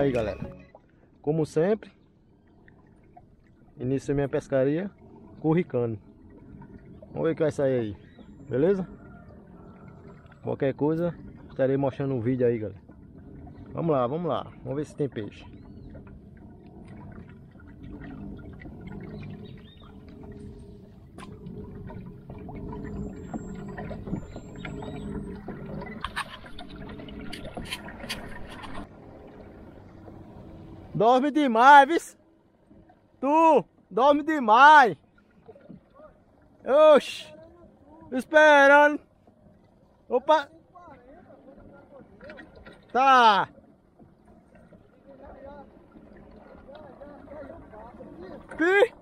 Aí, galera, como sempre, iniciei minha pescaria curricano. Vamos ver o que vai sair aí, beleza? Qualquer coisa, estarei mostrando um vídeo aí, galera. Vamos lá, vamos ver se tem peixe. Dorme demais, viu? Tu, dorme demais. Oxi, esperando. Opa. Tá. Pi.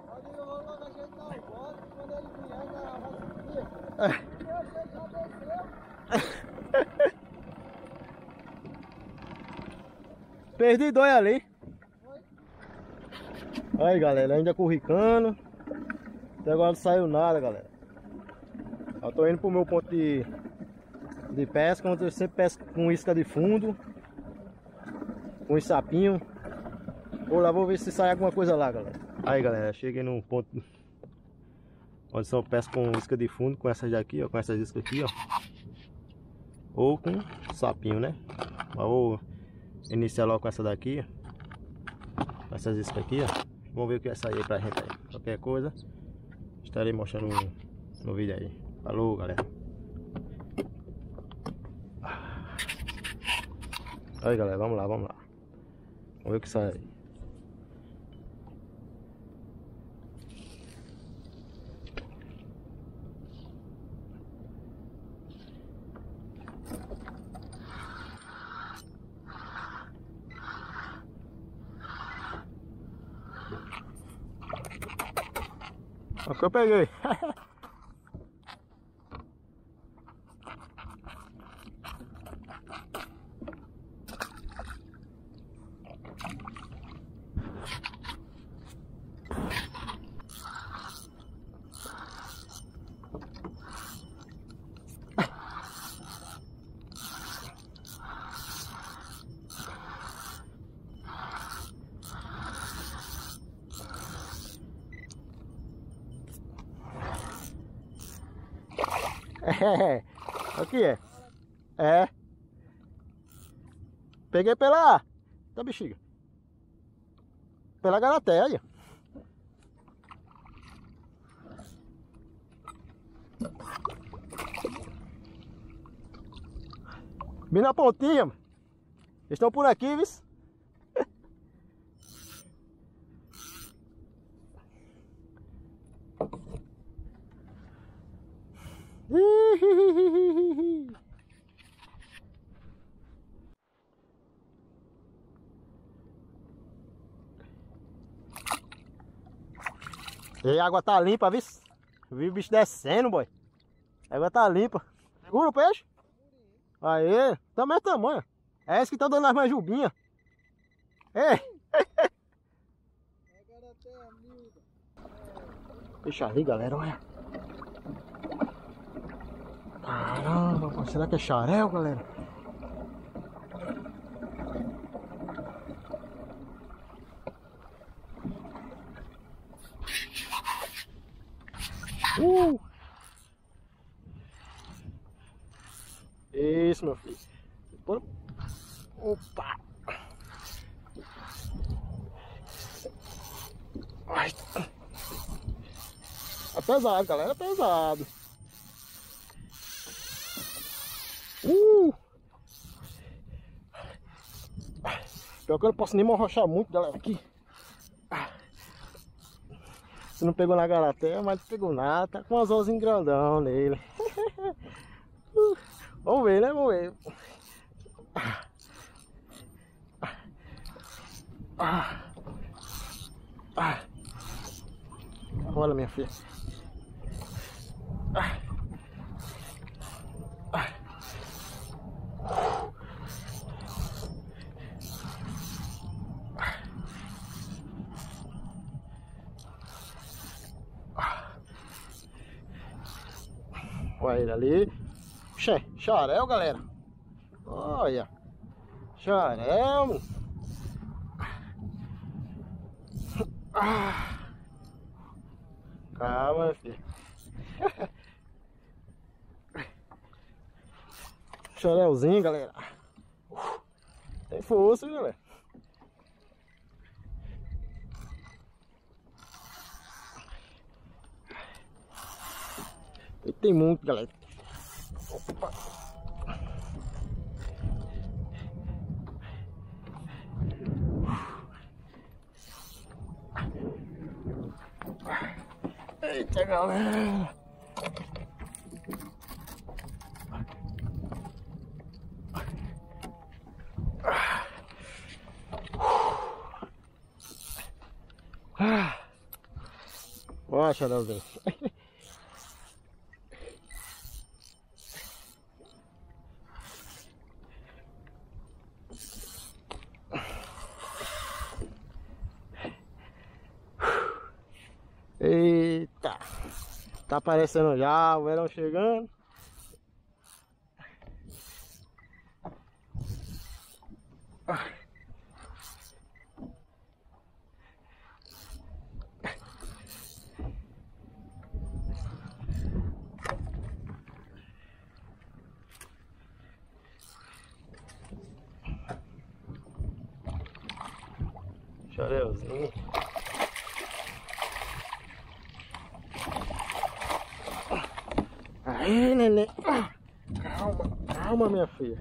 Perdi dois ali. Aí, galera, ainda curricando. Até agora não saiu nada, galera. Eu tô indo pro meu ponto de pesca, onde eu sempre pesco com isca de fundo, com os sapinhos. Vou lá, vou ver se sai alguma coisa lá, galera. Aí, galera, cheguei no ponto onde só pesco com isca de fundo, com essas daqui, ó, com essas iscas aqui, ó. Ou com sapinho, né? Mas vou iniciar logo com essa daqui, ó. Com essas iscas aqui, ó. Vamos ver o que vai sair pra gente aí. Qualquer coisa, estarei mostrando no vídeo aí. Falou, galera. Aí, galera, vamos lá. Vamos ver o que sai aí. Olha o que eu peguei. Aqui é. É. Peguei pela... Tá, bexiga. Pela garateia. Bem na pontinha, mano. Eles estão por aqui, viu? E a água tá limpa, viu? Vi o bicho descendo, boy. A água tá limpa. Segura o peixe? Aê, também é tamanho. É esse que tá dando as manjubinhas. Ei! Deixa ali, galera, olha. Caramba, será que é xarel, galera? Isso, meu filho. Opa! Ai. É pesado, galera, é pesado. Pior que eu não posso nem morrochar muito, galera, aqui. Se não pegou na garateia, mas não pegou nada. Tá com um anzolzinho grandão nele. Vamos ver, né? Vamos ver. Olha, minha filha. Olha ele ali. Puxa, xarel, galera. Olha. Xarel. Calma, filho. Xarelzinho, galera. Tem força, galera. E tem muito, galera. Opa. Eita, galera. Ó, Xarelzinho. Eita, tá aparecendo já, o verão chegando. Xarelzinho. Aí, neném. Calma, calma, minha filha.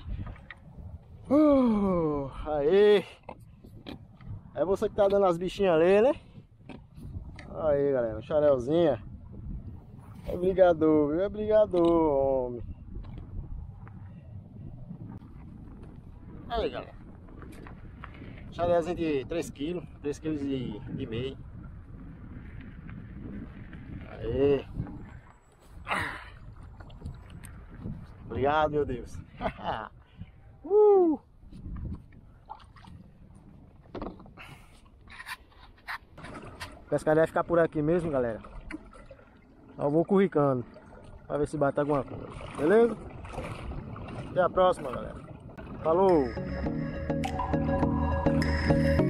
Aí. É você que tá dando as bichinhas ali, né? Aí, galera, xarelzinha. É brigador, viu? É brigador, homem. Aí, galera. Xarelzinho de 3 kg, 3,5 kg. Aí. Obrigado, meu Deus. A pescaria vai ficar por aqui mesmo, galera. Eu vou curricando pra ver se bate alguma coisa. Beleza? Até a próxima, galera. Falou!